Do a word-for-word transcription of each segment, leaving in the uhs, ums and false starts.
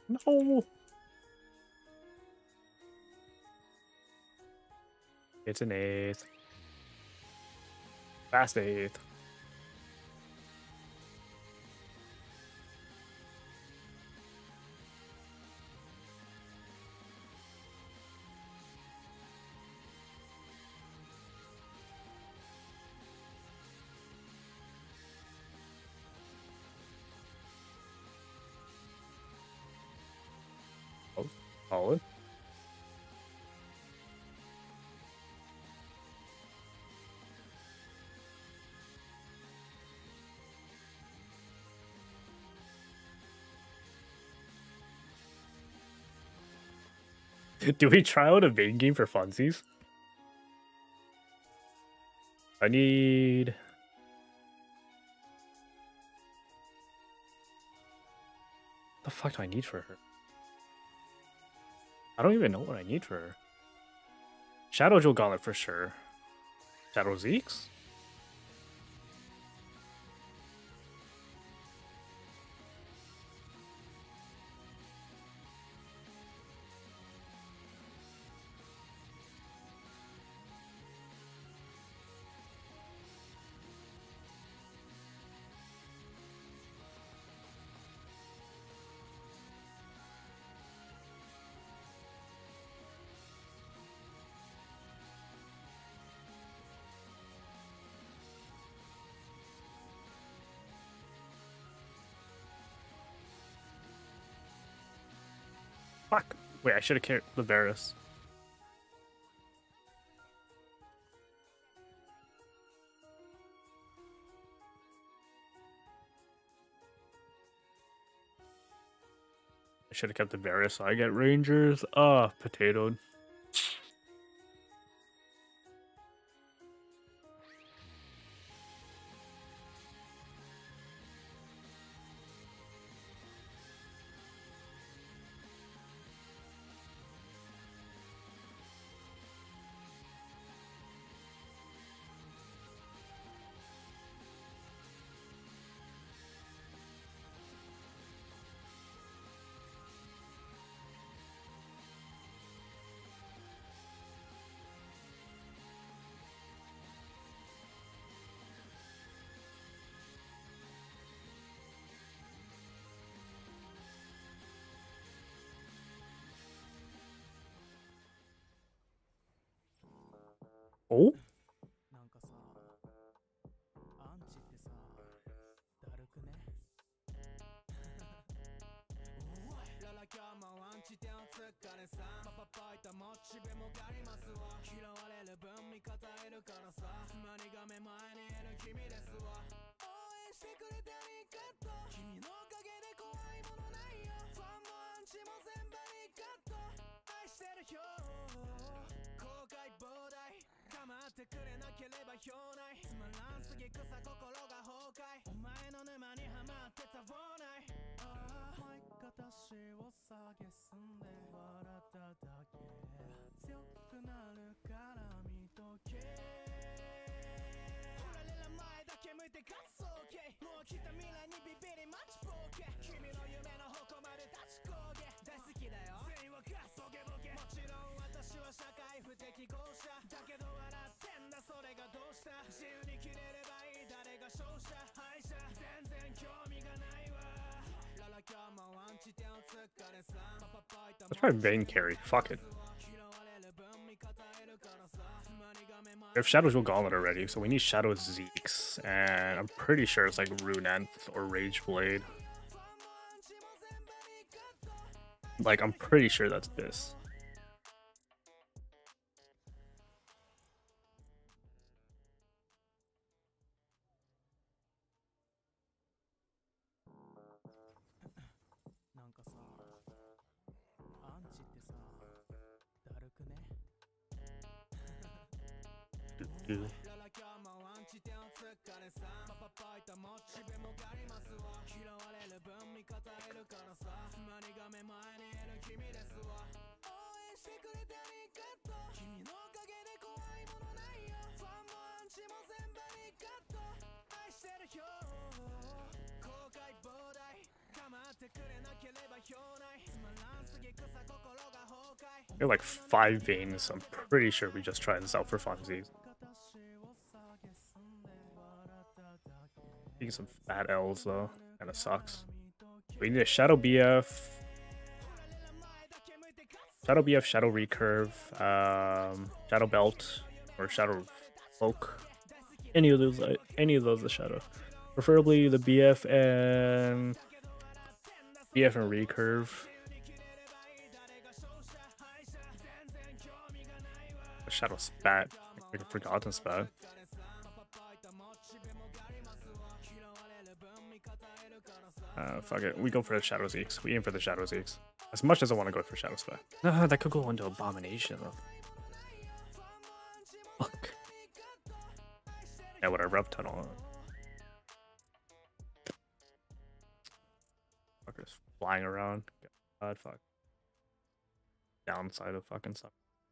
No! It's an eighth. Fast eighth. Oh, solid. Do we try out a main game for funsies? I need... What the fuck do I need for her? I don't even know what I need for her. Shadow Jewel Gauntlet for sure. Shadow Zeeks? Fuck. Wait, I should have carried Laveris. I should have kept the Varus so I get Rangers. Ah, oh, potatoed. Oh? なんかさ、アンチってさ、だるくね。おい、ララキャーマンアンチってお疲れさん。パパパイタモチベもがりますわ。嫌われる分味方いるからさ。つまりが目前にいる君ですわ。応援してくれてありがとう。君のおかげで怖いものないよ。ファンもアンチも全部ありがとう。愛してるよ。後悔膨大。構ってくれなければ表内つまらんすぎくさ心が崩壊お前の沼にはまってたわないああ毎形を下げすんで笑っただけ強くなるから見とけほられら前だけ向いて勝つ OK もう来た未来にビビり待ちぼうけ君の夢の矛まで立ちこげ大好きだよ全員はガスボケボケもちろん私は社会不適合者だけど笑ってんだそれがどうした自由に切れればいい誰が勝者敗者全然興味がないわララキャーマンアンチてお疲れさんパパパイタ Let's try Vayne carry. Fuck it. We have Shadow Jewel Gauntlet already, so we need Shadow Zeeks. And I'm pretty sure it's like Runeth or Rage Blade. Like, I'm pretty sure that's this. Do. っ We have like five veins, so I'm pretty sure we just try this out for funsies. Getting some fat L's though, kinda sucks. We need a Shadow B F, Shadow B F, Shadow Recurve, um, Shadow Belt, or Shadow Cloak. Any of those, any of those, the Shadow. Preferably the B F and B F and Recurve. A Shadow Spat, like a Forgotten Spat. Uh, fuck it, we go for the Shadow Zeeks. We aim for the Shadow Zeeks. As much as I want to go for Shadow Spat. Ah, that could go into Abomination though. Fuck. Yeah, whatever, up tunnel. Fuckers flying around. God, fuck. Downside of fucking suck.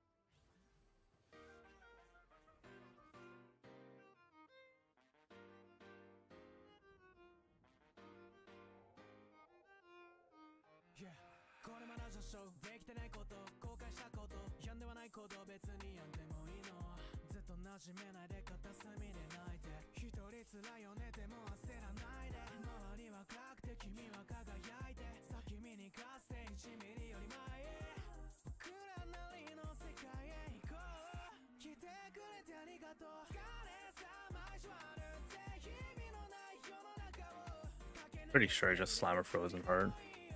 Pretty sure I just slam a Frozen Heart.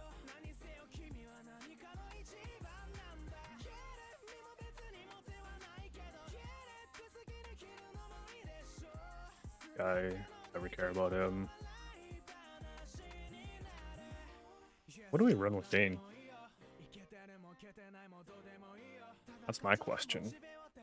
Guy, never care about him. What do we run with Dane? That's my question.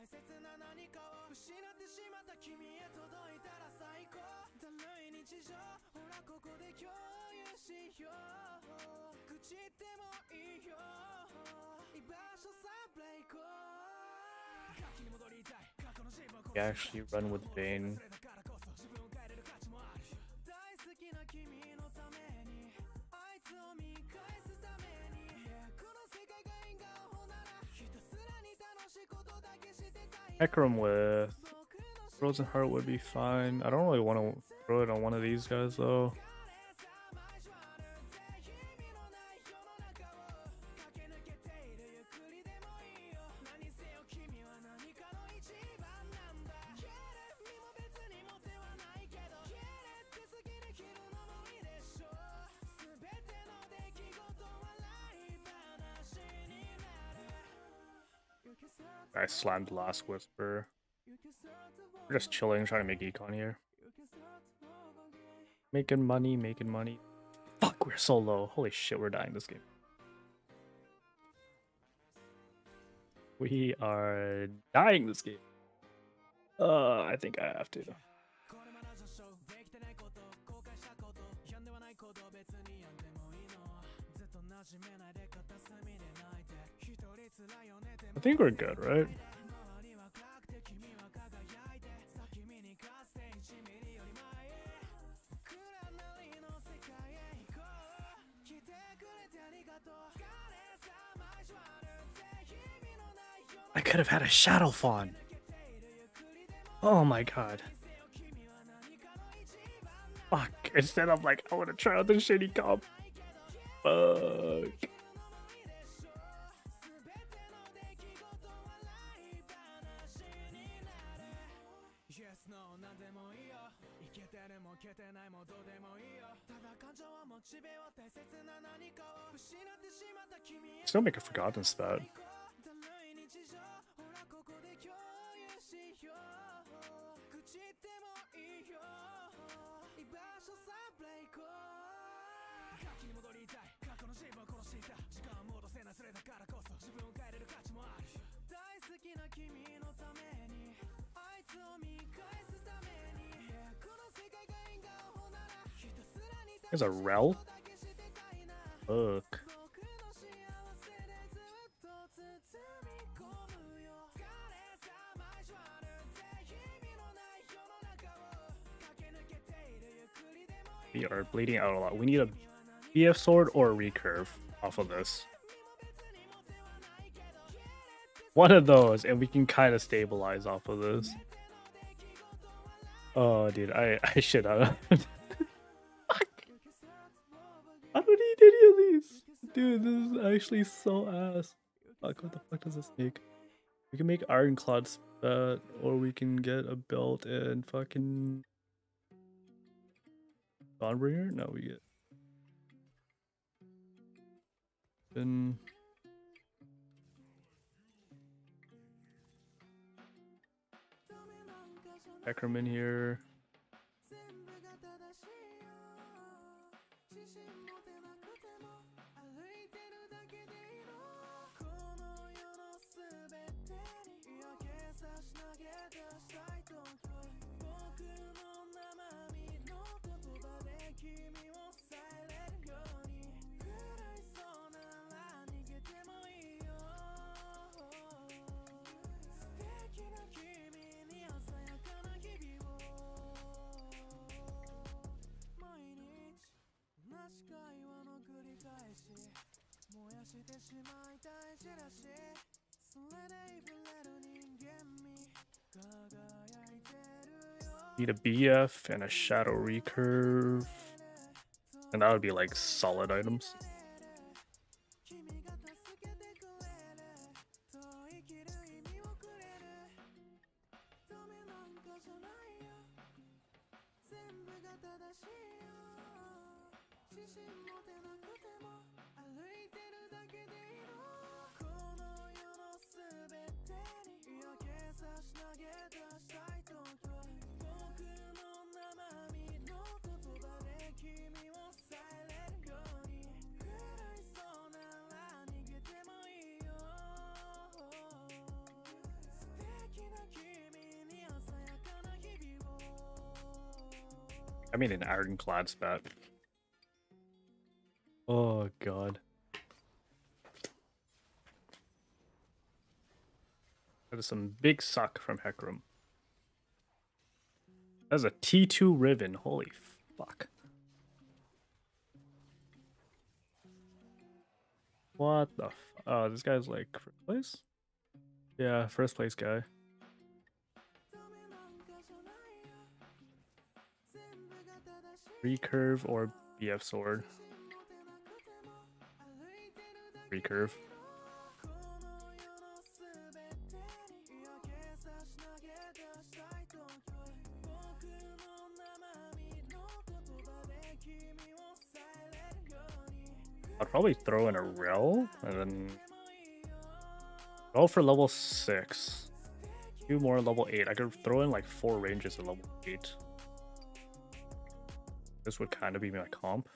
We actually run with Vayne. Hecarim with Frozen Heart would be fine. I don't really want to throw it on one of these guys though. I slammed Last Whisper. We're just chilling, trying to make econ here. Making money, making money. Fuck, we're so low. Holy shit, we're dying this game. We are dying this game. Uh, I think I have to. I think we're good, right? I could have had a Shadow Fawn. Oh my god. Fuck. Instead of like, I want to try out the shitty comp. Fuck. Still make a Forgotten Spat. There's a Rel? Look. We are bleeding out a lot. We need a B F sword or a recurve off of this. One of those, and we can kind of stabilize off of this. Oh, dude, I I should have. I don't need any of these, dude. This is actually so ass. Fuck, what the fuck does this make? We can make Ironclad spat, or we can get a belt and fucking Dawnbringer. No, we get then. Ackerman here. Need a B F and a shadow recurve, and that would be like solid items. I mean, an Ironclad spat. Oh god. That is some big suck from Hecarim. That's a T two Riven. Holy fuck. What the f- Oh, this guy's like first place? Yeah, first place guy. Recurve or B F sword? Recurve. I'd probably throw in a Rel and then go for level six. Two more level eight. I could throw in like four ranges at level eight. This would kind of be my comp.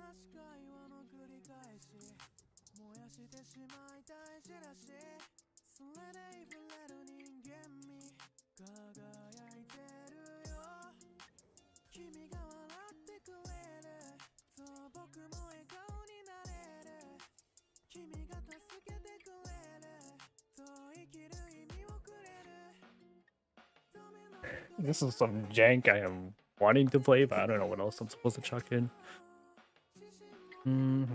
This is some jank I am wanting to play, but I don't know what else I'm supposed to chuck in. Mm-hmm.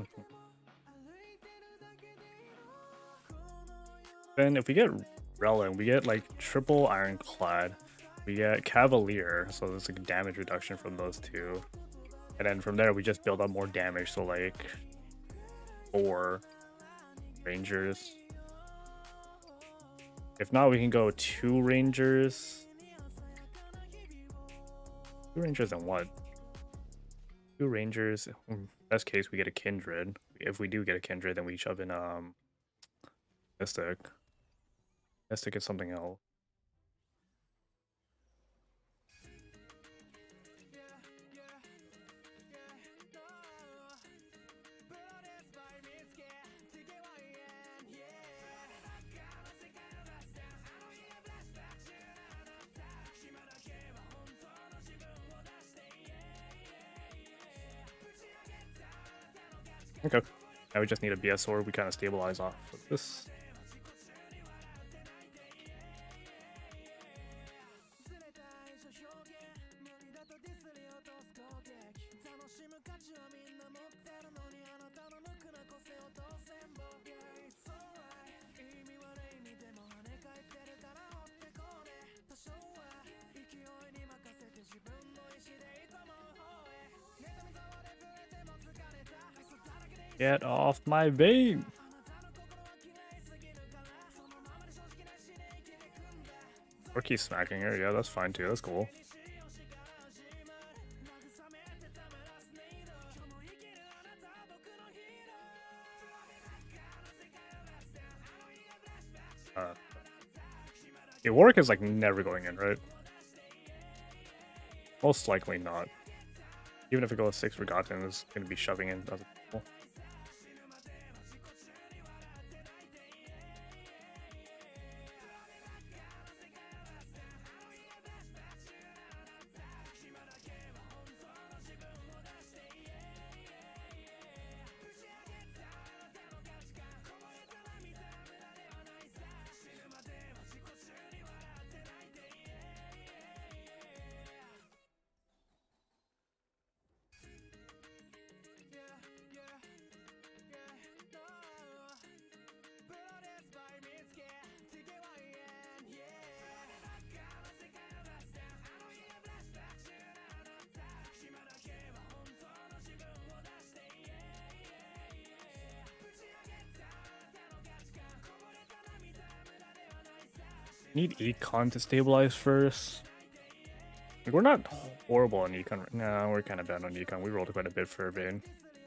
Then if we get Relin, we get like triple Ironclad, we get Cavalier, so there's like damage reduction from those two. And then from there we just build up more damage, so like four Rangers. If not, we can go two Rangers. Two Rangers and what? Two Rangers. Best case, we get a Kindred. If we do get a Kindred, then we shove in um Mystic. Mystic is something else. Okay, now we just need a B S sword. We kind of stabilize off of this. Get off my vein. Or keep smacking her. Yeah, that's fine too. That's cool. Uh, yeah, Warwick is like never going in, right? Most likely not. Even if it goes six, Forgotten is going to be shoving in other people. Need econ to stabilize first. Like, we're not horrible on econ. right- No, we're kind of bad on econ. We rolled quite a bit for Bane.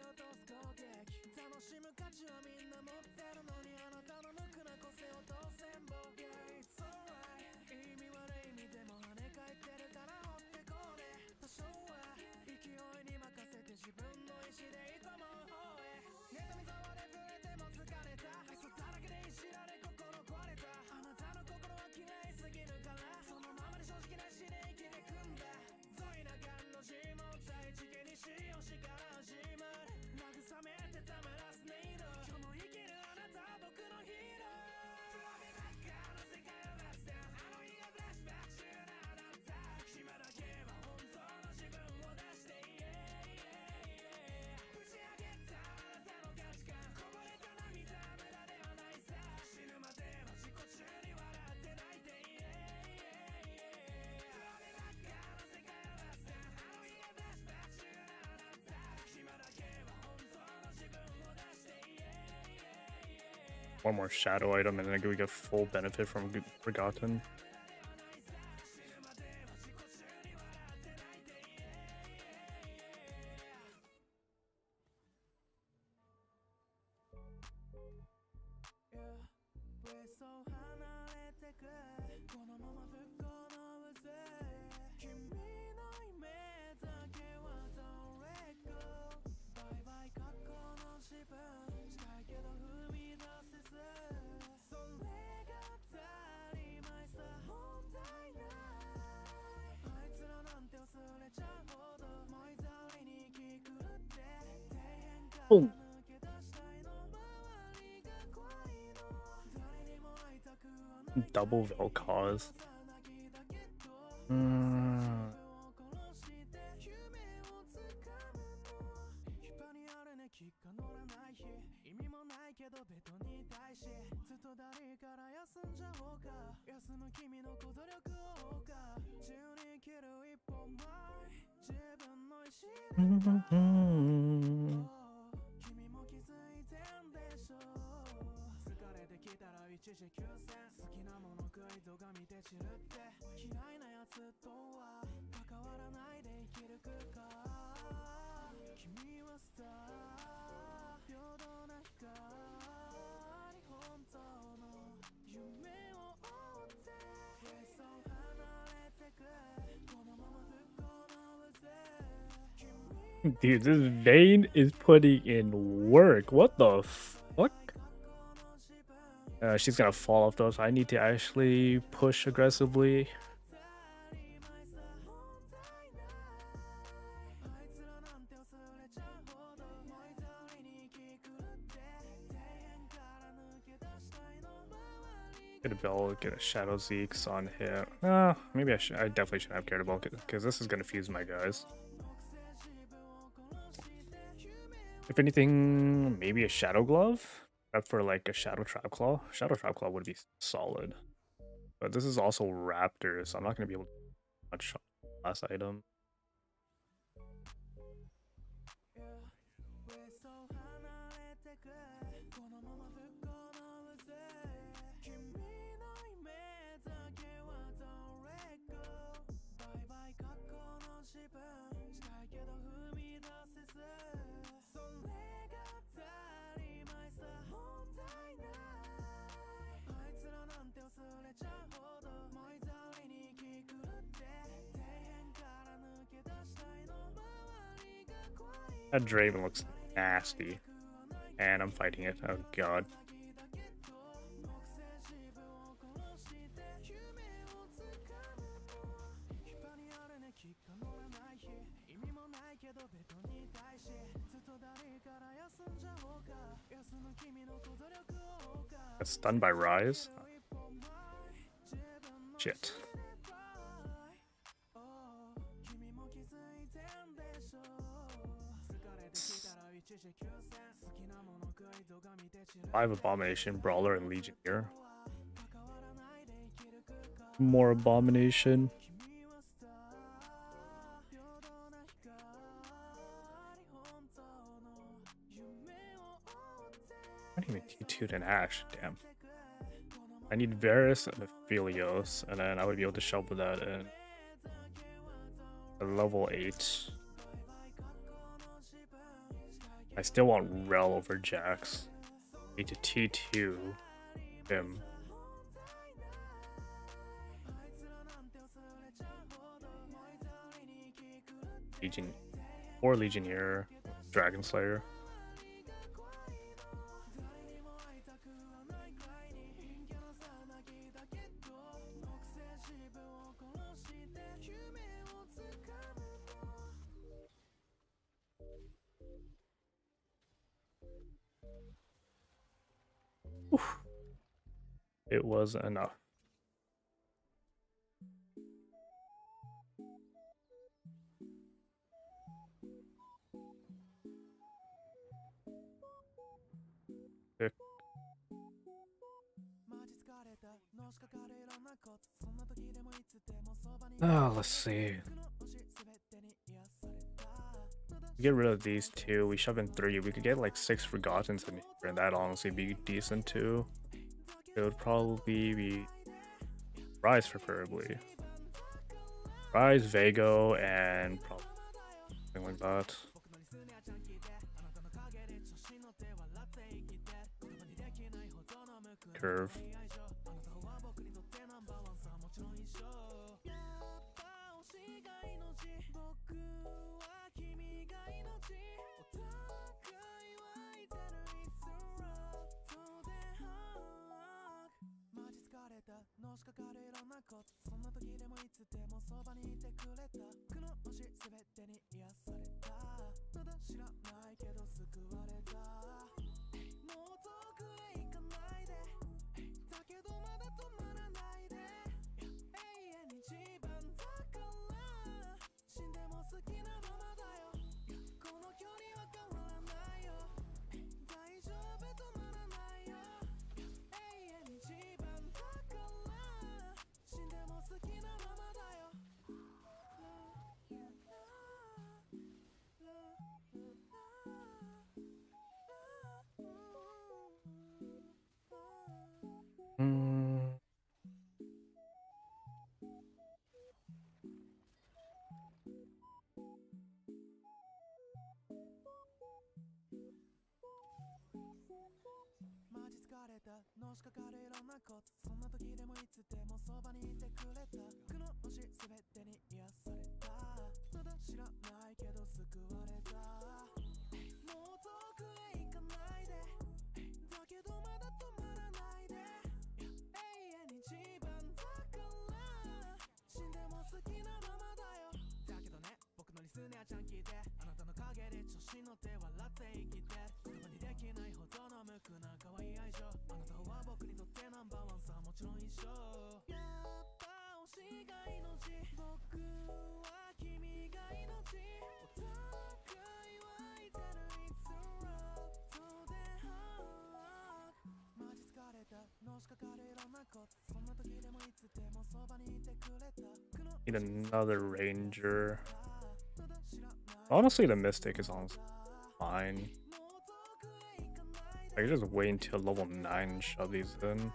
One more shadow item, and then we get full benefit from G- Forgotten. Boom. Double Vel'Koz. Mm. Dude, this Vayne is putting in work. What the fuck? Uh, she's gonna fall off though, so I need to actually push aggressively. Get a Bell, get a Shadow Zeeks on him. Uh, maybe I should. I definitely shouldn't have cared about it because this is gonna fuse my guys. If anything, maybe a Shadow Glove. Up for like a Shadow Trap Claw. Shadow Trap Claw would be solid. But this is also Raptor, so I'm not gonna be able to do much on the last item. That Draven looks nasty. And I'm fighting it. Oh god. Got stunned by Rise? Shit. Five Abomination, Brawler, and Legionnaire. More Abomination. I don't even T two'd an Ashe, damn. I need Varus and Aphelios, and then I would be able to shovel that in a level eight. I still want Rel over Jax. Need to T two him. Legion or Legionnaire, Dragon Slayer. Oof. It was enough. Sick. Oh, let's see. Get rid of these two. We shove in three. We could get like six Forgottens in here, and that honestly be decent too. It would probably be Rise, preferably. Rise, Vago, and probably something like that. Curve. Mm. Need another Ranger. Honestly, the Mystic is honestly fine. I could just wait until level nine and shove these in.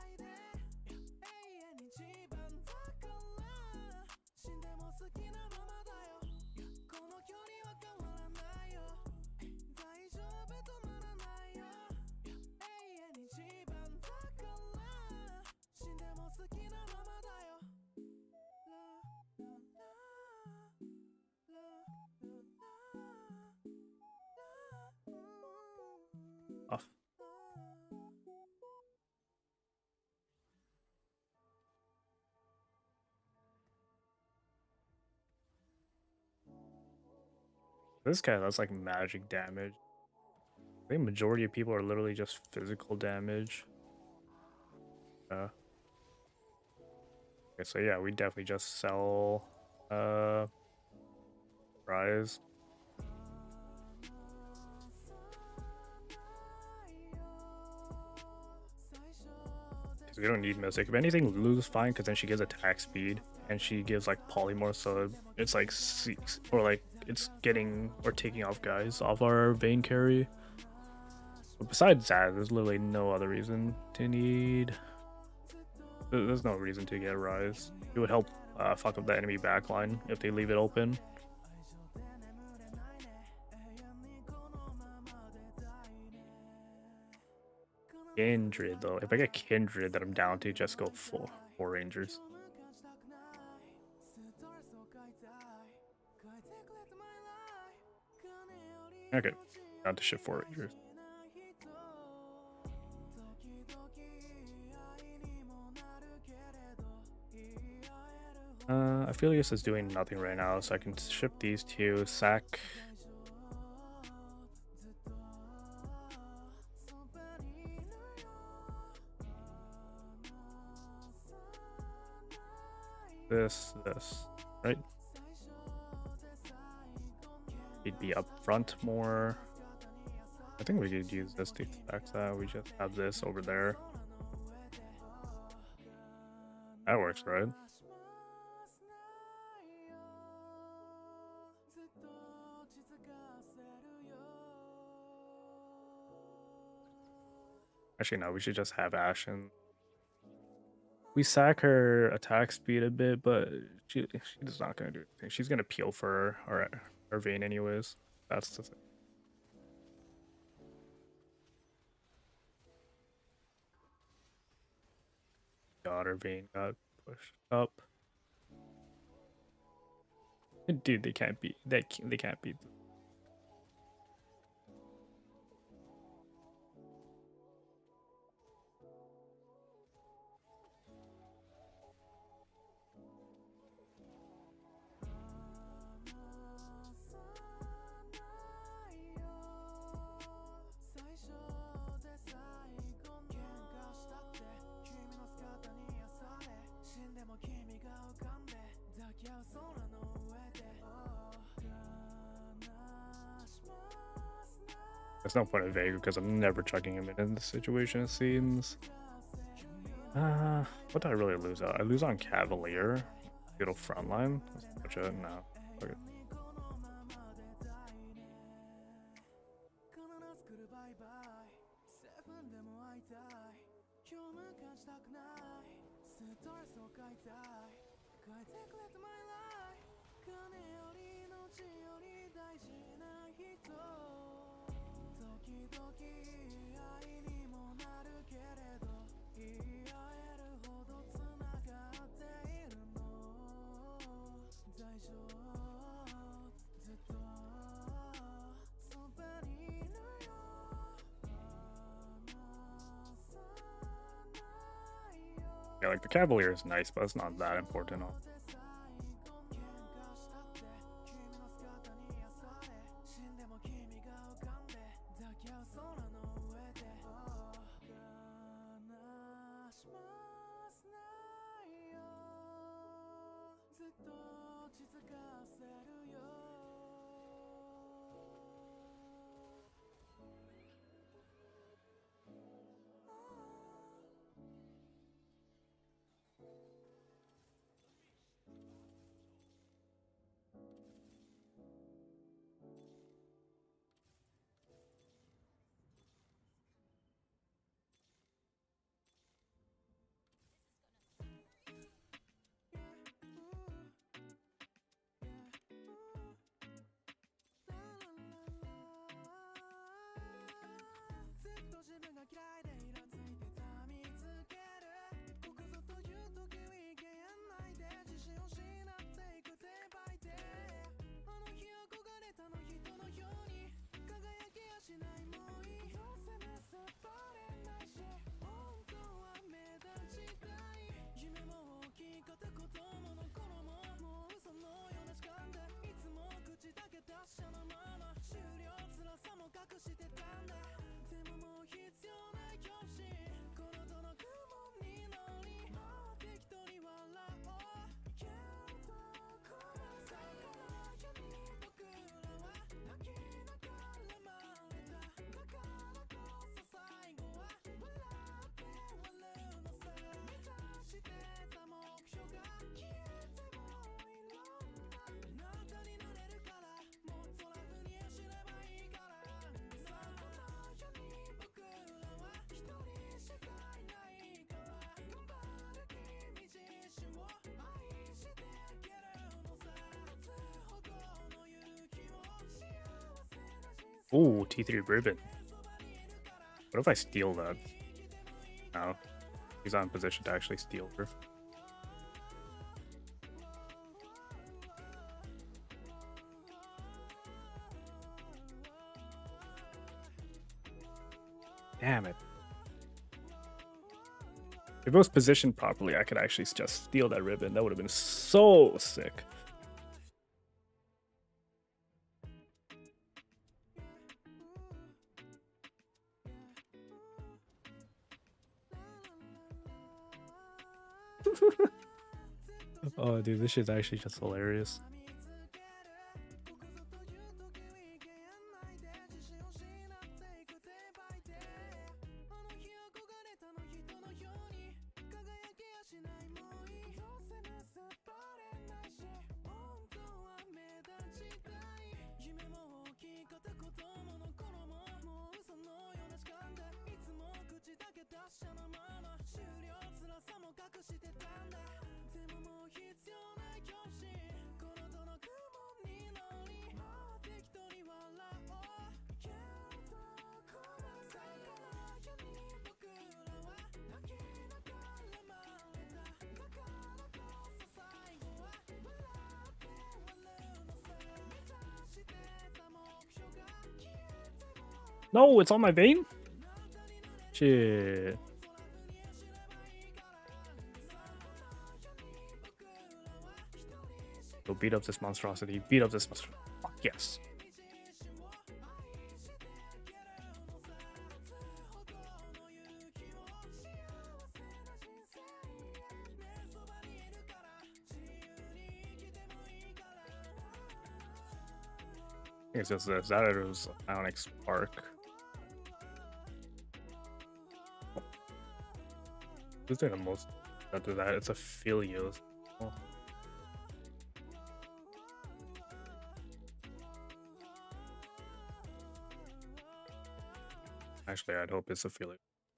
off. This guy does like magic damage. I think majority of people are literally just physical damage. Uh, okay, so yeah, we definitely just sell uh Rise. Because we don't need Mystic. If anything, Lulu's fine because then she gives attack speed and she gives like polymorph, so it's like six or like it's getting or taking off guys off our Vayne carry. But besides that, there's literally no other reason to need. There's no reason to get Rise. It would help uh, fuck up the enemy backline if they leave it open. Kindred though, if I get Kindred, then I'm down to just go full four Rangers. Okay, down to shift four Rangers. Uh, I feel like this is doing nothing right now, so I can ship these two, sack. This, this, right? He'd be up front more. I think we could use this to stack that. We just have this over there. That works, right? Actually, no, we should just have Ashen. We sack her attack speed a bit, but she she's not gonna do anything. She's gonna peel for our our Vayne anyways. That's the thing. God, our Vayne got pushed up. Dude, they can't beat. They can't, they can't beat. There's no point in Vega because I'm never chucking him in this situation, it seems. Uh, what did I really lose out? I lose on Cavalier. Little frontline. Which uh, no. Okay. Yeah, like the Cavalier is nice, but it's not that important. Ooh, T three ribbon. What if I steal that? No. He's not in position to actually steal her. Damn it. If it was positioned properly, I could actually just steal that ribbon. That would have been so sick. Oh, dude, this shit's actually just hilarious. No, it's on my vein? Shit. Go beat up this monstrosity. Beat up this monstrosity. Fuck yes. It's just this. That it was Onyx Park. Who's doing the most after that? It's a Philios. Oh. Actually, I'd hope it's a Philios.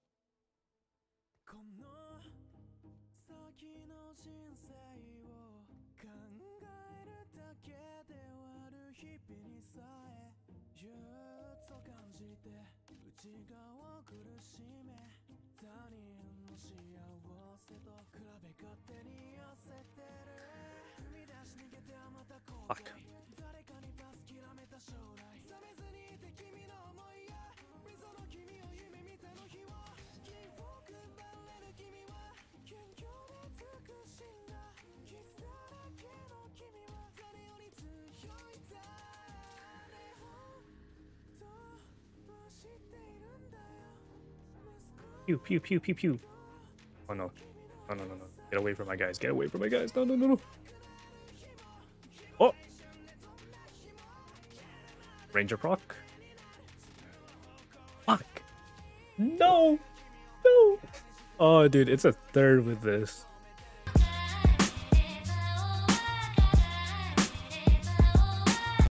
Fuck. Pew, pew, pew, pew, pew. Oh no. No, no, no, no. Get away from my guys. Get away from my guys. No, no, no, no. Oh! Ranger proc. Fuck. No! No! Oh, dude, it's a third with this.